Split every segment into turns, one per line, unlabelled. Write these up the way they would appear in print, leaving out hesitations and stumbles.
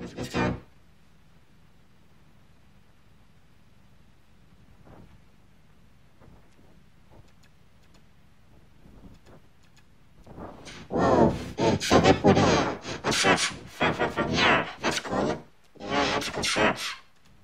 vista. Well, it's a liquid a search for yeah, that's cool. Yeah, that's a good search.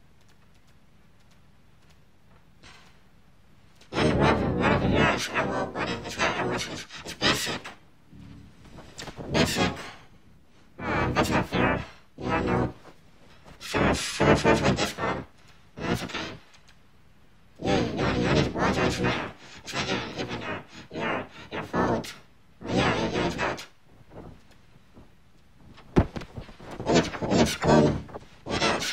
And whatever yours, I will, whatever it's right, it's basic. Basic. That's not fair. Yeah, no. Source with this one. That's okay. You need to apologize now. It's not even your fault. Yeah, it's not. It's cool. What else?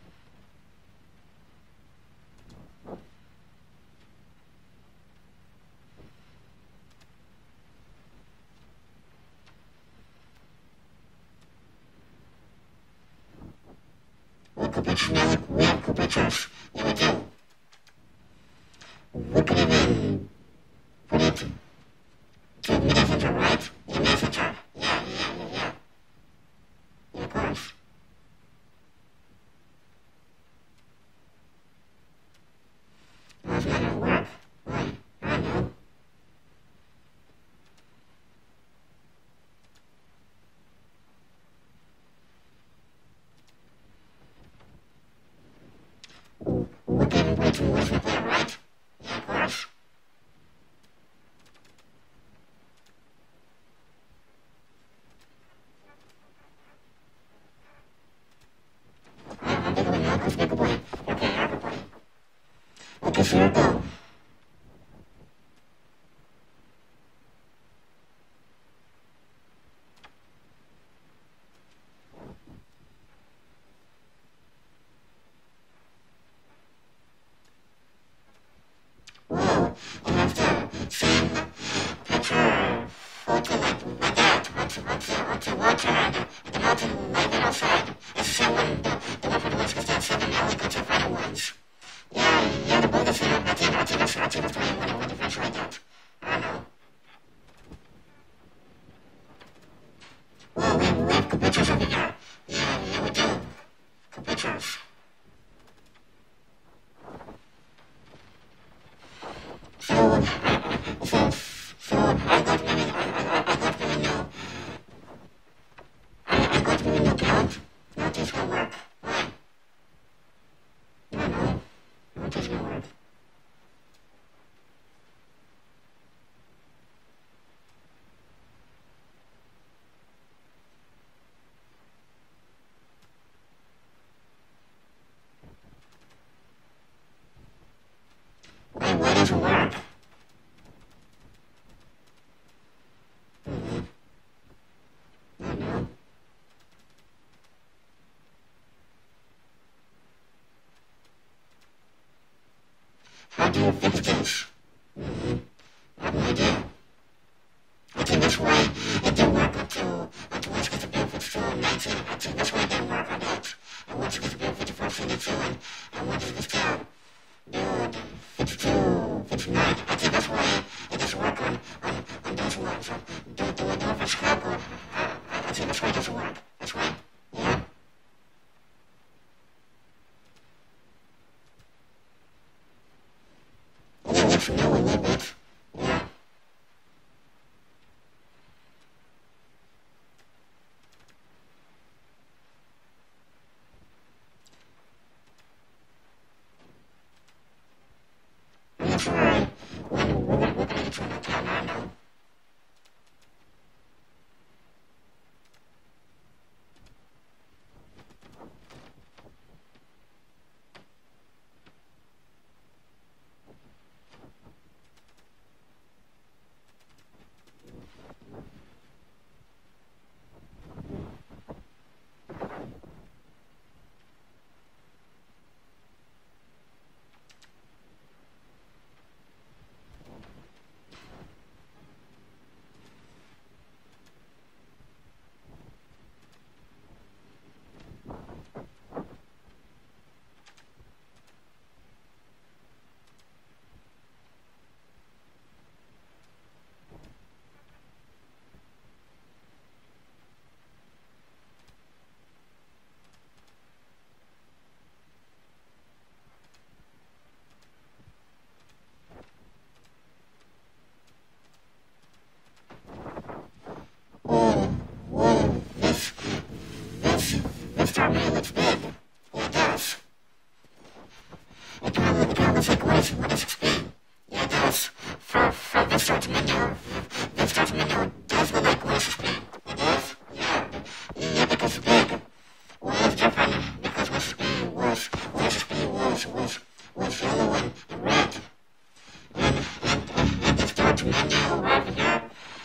We have pictures. Yeah, we do. We could even put it to messenger, right? Yeah, messenger. Yeah. Yeah, of course. That's not gonna work. Right. I know. We can put it to messenger, right? Yeah, of course. I'm thinking of a good point. Okay, I have a point. Okay, so here we go. Well, and after seeing picture photo like that, onto water and the mountain might be outside, it's showing the leopard ones because that's showing all the good fighter ones. Yeah, the bonus here, I think that's why I want to differentiate that. I don't know. Well, we have good pictures over here. Yeah, we do. Good pictures. So, I got really know. I got really no count. Not just gonna work. Why? I don't know. Not just gonna work. Why doesn't work? I don't know. How do you fix this? I have no idea. I think that's why it didn't work until once it was built for 19. I think that's why it didn't work on that. And once it was built for the first 22, and once it was built 52, 59, I think that's why it doesn't work on those ones. The one for Chicago, I think that's why it doesn't work. That's why. Yeah. And it works for you a little bit. Yeah. And that's why we're gonna get to an account now. was big. Well, it was different because my screen was yellow and red. And the start to menu right here,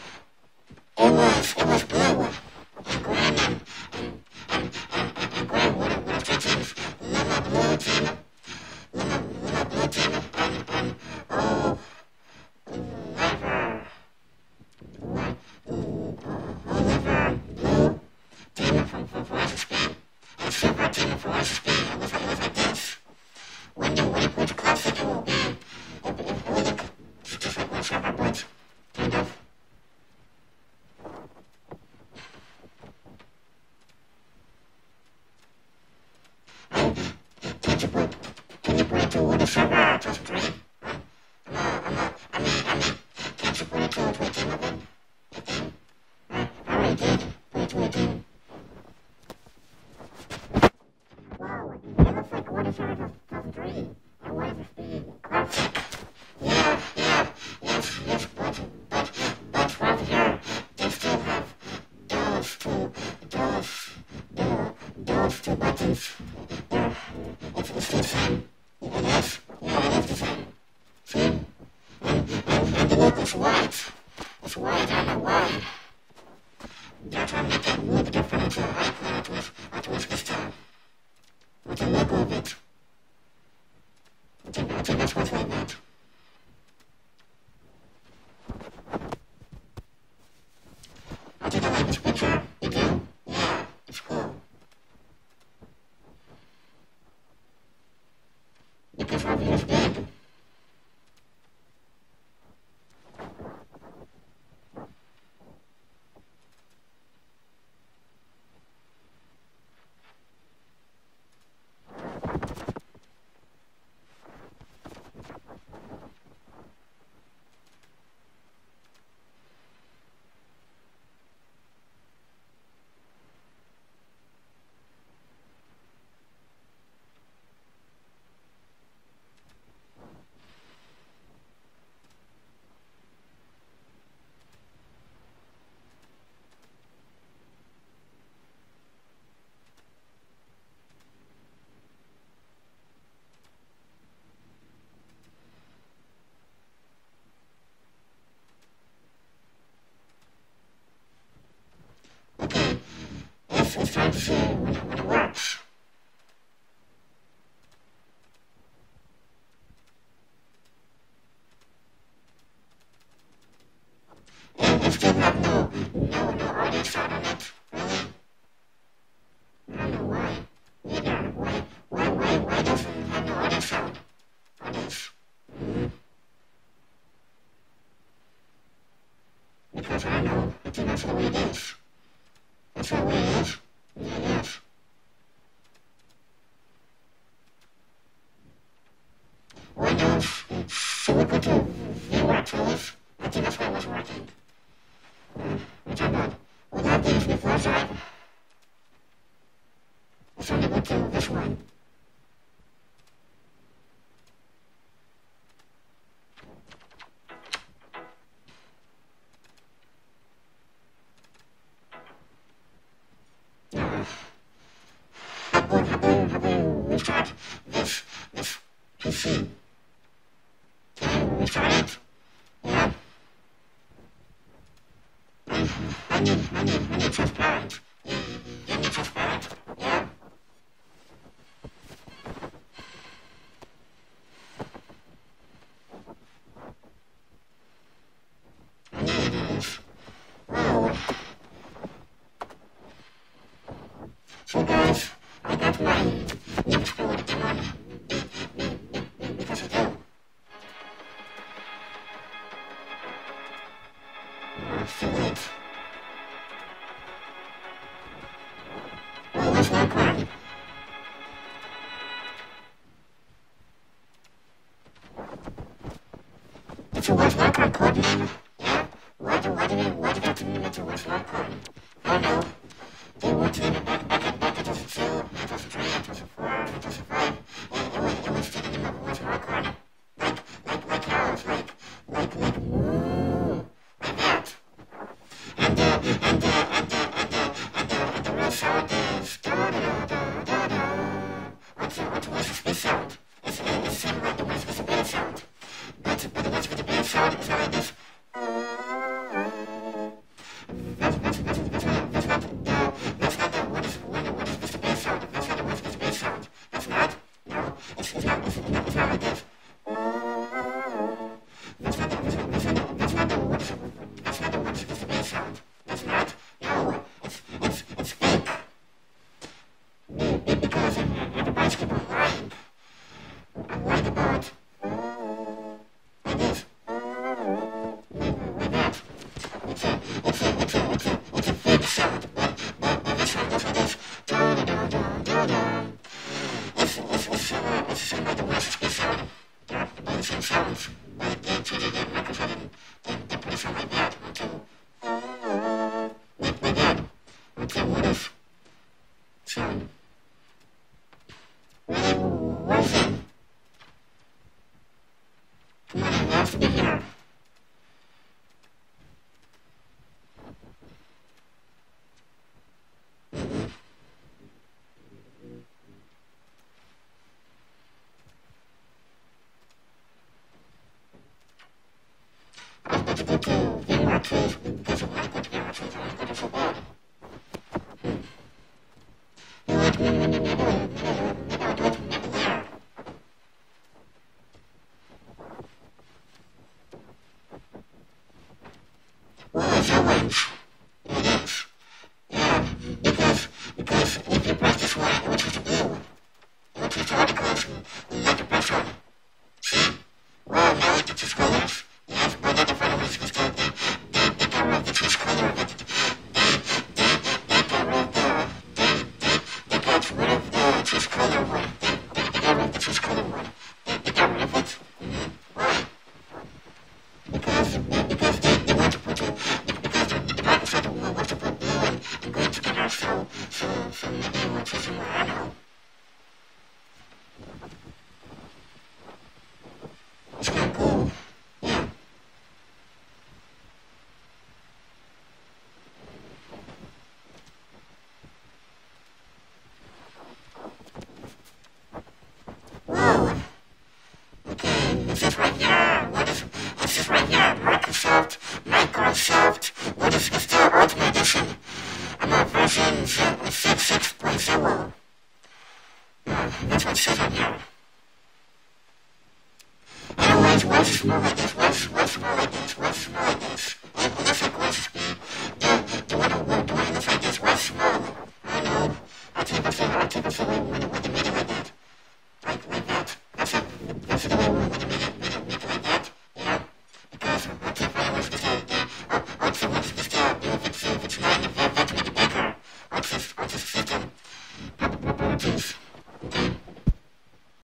it was blue and green and gray with a features lemon blue team and Oliver blue team from Verizon Spain and silver team from Verizon Spain. It was like this. When you put the classic, it will look just like one silver, but kind of. Can you put it to one server or just three? Can't you put it to a team of them? I already did. Put it to a team. Wow, it looks like one server does three. And one is the classic. Yeah, yes, but right here, they still have those two buttons. Yeah, it's the same. It is. Yeah, it is the same. See? And the logo is white. It's white, I don't know why. They're trying to make it a little bit different to it was vista. With the logo of it. I think that's what I meant. I think I like this picture. You do? Yeah, it's cool. Because right here is big. Okay, it's time to see when it works. And it still have no audio sound on it, really. I don't know why. Either. Why doesn't it have no audio sound on this? Because I know, I think that's the way it is. That's the way it is. Yeah, it is. Windows, so we go to vmware tools. I think that's why it was working. Which I got. Without the USB flash drive, it's only go to this one. How do we restart this PC? Can we restart it? Yeah. I need transparent. You need transparent? Yeah. I need those. Wow. So guys, I got my new code done. Because of you. It's too late. Well, where's my card? It's a where's my card code name? Yeah? Why do they have to name it a where's my card? I don't know. They want to name it back in 2002, 2003, 2004, 2005. It was taking them up where's my card. Like cows, like moo, like that. And the real sour is da da da da da. What's the bass sound? It's the same like the ones with the band sound. But the ones with the band sound is like this. That's not the one with the band sound. That's not the ones with the band sound. That's not. No, it's not like this. That's not the ones with the band sound. That's not. No, it's fake. Because everybody's gonna lie. I'm worried about this. Like that. It's a fake sound. But the sound is like this. Da da da da da. It's like the ones with the sound. They're the same sounds. But they change the microphone. They put a sound like that. Like that. Until what if sound. Listen. Come on, it has to be here. I was about to go to vmware tools because when I go to vmware tools, I was going so bad. Well, it's orange. It is. Yeah, because if you press this one, it will change to blue. It will change to articles and make it press on. See? Well, now it choose colors. Yes, but not the final is because they got rid of the choose color of it. They got rid of the choose color